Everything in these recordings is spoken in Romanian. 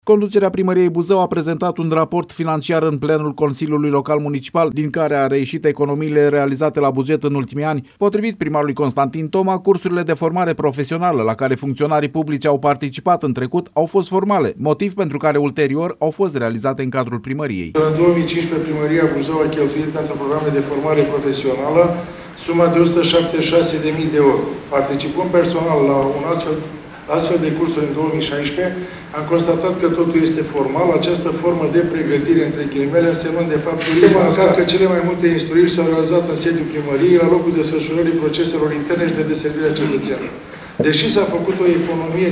Conducerea primăriei Buzău a prezentat un raport financiar în plenul Consiliului Local Municipal, din care a reieșit economiile realizate la buget în ultimii ani. Potrivit primarului Constantin Toma, cursurile de formare profesională la care funcționarii publici au participat în trecut au fost formale, motiv pentru care ulterior au fost realizate în cadrul primăriei. În 2015, primăria Buzău a cheltuit pentru programe de formare profesională suma de 176.000 de euro. Participând personal la un astfel de cursuri în 2016, am constatat că totul este formal, această formă de pregătire, între ghilimele, însemnând de fapt turism, a că cele mai multe instruiri s-au realizat în sediul primăriei, la locul desfășurării proceselor interne și de deservire a cetățenilor. Deși s-a făcut o economie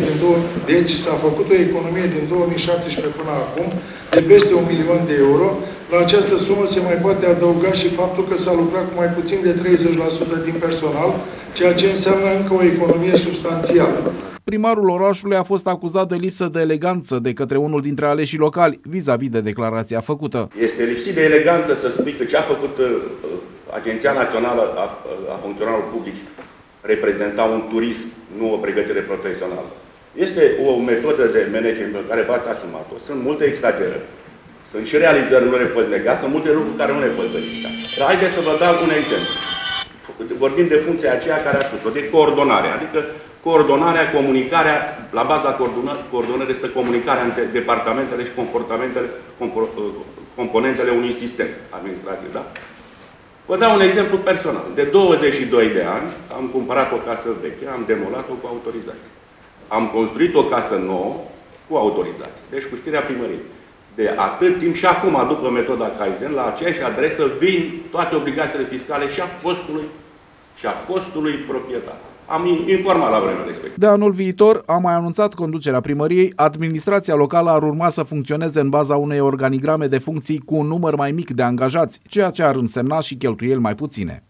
din 2017 până acum de peste 1 milion de euro, la această sumă se mai poate adăuga și faptul că s-a lucrat cu mai puțin de 30% din personal, ceea ce înseamnă încă o economie substanțială. Primarul orașului a fost acuzat de lipsă de eleganță de către unul dintre aleșii locali, vis-a-vis de declarația făcută. Este lipsit de eleganță să spui că ce a făcut Agenția Națională a Funcționarilor Publici reprezenta un turism, nu o pregătire profesională. Este o metodă de management pe care v-ați asumat-o. Sunt multe exagerări. Sunt și realizări, nu le poți nega, sunt multe lucruri care nu le poți verifica. Dar haideți să vă dau un exemplu. Vorbim de funcția aceea care a spus-o, de coordonare, adică coordonarea, comunicarea, la baza coordonării este comunicarea între departamentele și componentele unui sistem administrativ. Da? Vă dau un exemplu personal. De 22 de ani am cumpărat o casă veche, am demolat-o cu autorizație. Am construit o casă nouă cu autorizație. Deci cu știrea primăriei. De atât timp și acum, după metoda Kaizen, la aceeași adresă vin toate obligațiile fiscale și a fostului proprietar. Am informat la vremea respectivă. De anul viitor, a mai anunțat conducerea primăriei, administrația locală ar urma să funcționeze în baza unei organigrame de funcții cu un număr mai mic de angajați, ceea ce ar însemna și cheltuieli mai puține.